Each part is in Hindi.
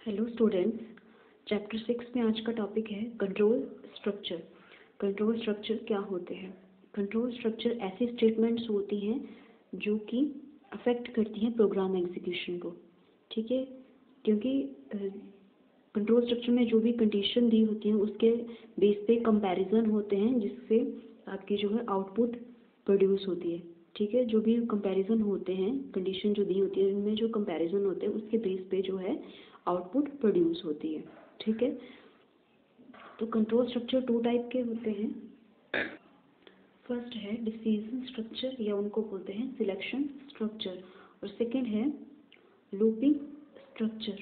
हेलो स्टूडेंट्स, चैप्टर 6 में आज का टॉपिक है कंट्रोल स्ट्रक्चर। कंट्रोल स्ट्रक्चर क्या होते हैं? कंट्रोल स्ट्रक्चर ऐसी स्टेटमेंट्स होती हैं जो कि अफेक्ट करती हैं प्रोग्राम एग्जीक्यूशन को। ठीक है, क्योंकि कंट्रोल स्ट्रक्चर में जो भी कंडीशन दी होती है उसके बेस पे कंपैरिजन होते हैं जिससे आपकी जो है आउटपुट प्रोड्यूस होती है। ठीक है, जो भी कंपैरिजन होते हैं, कंडीशन जो दी होती है उनमें जो कंपैरिजन होते हैं उसके बेस पे जो है आउटपुट प्रोड्यूस होती है। ठीक है, तो कंट्रोल स्ट्रक्चर 2 टाइप के होते हैं। फर्स्ट है डिसीजन स्ट्रक्चर या उनको बोलते हैं सिलेक्शन स्ट्रक्चर, और सेकंड है लूपिंग स्ट्रक्चर।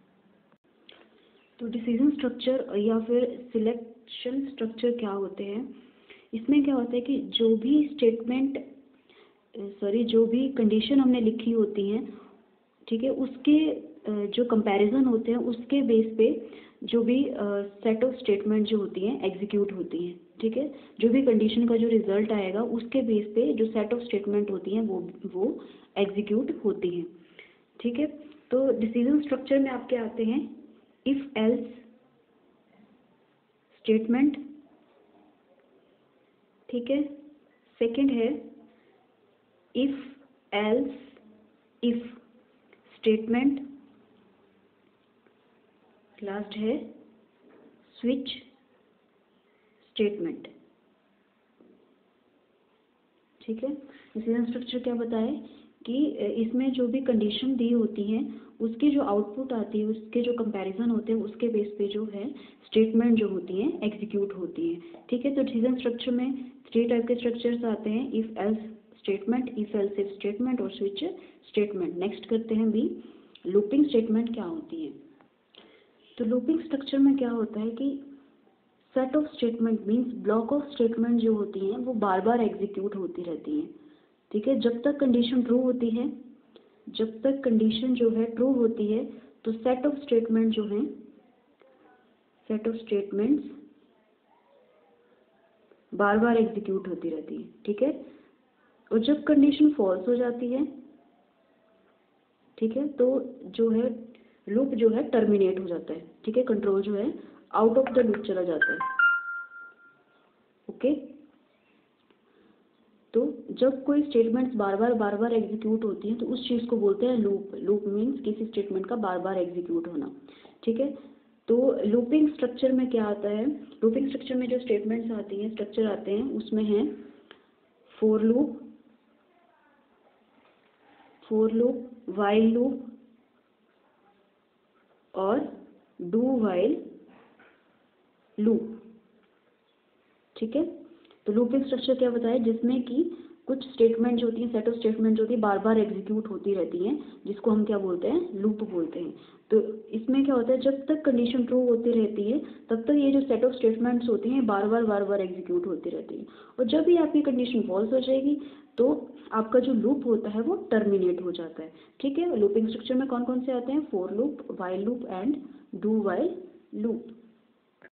तो डिसीजन स्ट्रक्चर या फिर सिलेक्शन स्ट्रक्चर क्या होते हैं? इसमें क्या होता है कि जो भी कंडीशन हमने लिखी होती हैं, ठीक है, उसके जो कंपैरिजन होते हैं उसके बेस पे जो भी सेट ऑफ स्टेटमेंट जो होती हैं एग्जीक्यूट होती हैं। ठीक है, जो भी कंडीशन का जो रिजल्ट आएगा उसके बेस पे जो सेट ऑफ स्टेटमेंट होती हैं वो एग्जीक्यूट होती हैं। ठीक है, तो डिसीजन स्ट्रक्चर में आपके आते हैं इफ एल्स स्टेटमेंट। ठीक है, सेकंड है if else if statement, last है स्विच स्टेटमेंट। ठीक है, डिसीजन स्ट्रक्चर क्या बताए कि इसमें जो भी कंडीशन दी होती हैं उसकी जो आउटपुट आती है, उसके जो कंपैरिजन होते हैं उसके बेस पे जो है स्टेटमेंट जो होती हैं एग्जीक्यूट होती हैं। ठीक है, तो डिसीजन स्ट्रक्चर में 3 टाइप के स्ट्रक्चर्स आते हैं, if else statement, if else if statement और स्विच स्टेटमेंट। नेक्स्ट करते हैं भी लूपिंग स्टेटमेंट क्या होती है। तो लूपिंग स्ट्रक्चर में क्या होता है कि set of statement means block of statement जो होती हैं वो बार बार एग्जीक्यूट होती रहती हैं। ठीक है, जब तक कंडीशन ट्रू होती है, जब तक कंडीशन जो है ट्रू होती है तो सेट ऑफ स्टेटमेंट जो है, सेट ऑफ स्टेटमेंट्स बार बार एग्जीक्यूट होती रहती है। ठीक है, और जब कंडीशन फॉल्स हो जाती है, ठीक है, तो जो है लूप जो है टर्मिनेट हो जाता है। ठीक है, कंट्रोल जो है आउट ऑफ द लूप चला जाता है। ओके, तो जब कोई स्टेटमेंट्स बार बार एग्जीक्यूट होती हैं तो उस चीज़ को बोलते हैं लूप। लूप मीन्स किसी स्टेटमेंट का बार बार एग्जीक्यूट होना। ठीक है, तो लूपिंग स्ट्रक्चर में क्या आता है? लूपिंग स्ट्रक्चर में जो स्टेटमेंट्स आती हैं, स्ट्रक्चर आते हैं, उसमें है फोर लूप, वाइल लूप और डू वाइल लूप। ठीक है, तो लूपिंग स्ट्रक्चर क्या बताया? जिसमें कि कुछ स्टेटमेंट जो होती हैं, सेट ऑफ स्टेटमेंट जो होती है बार बार एग्जीक्यूट होती रहती हैं, जिसको हम क्या बोलते हैं? लूप बोलते हैं। तो इसमें क्या होता है, जब तक कंडीशन ट्रू होती रहती है तब तक ये जो सेट ऑफ स्टेटमेंट्स होती हैं बार बार एग्जीक्यूट होती रहती है, और जब भी आपकी कंडीशन फॉल्स हो जाएगी तो आपका जो लूप होता है वो टर्मिनेट हो जाता है। ठीक है, लूपिंग स्ट्रक्चर में कौन कौन से आते हैं? For loop, while loop and do while loop.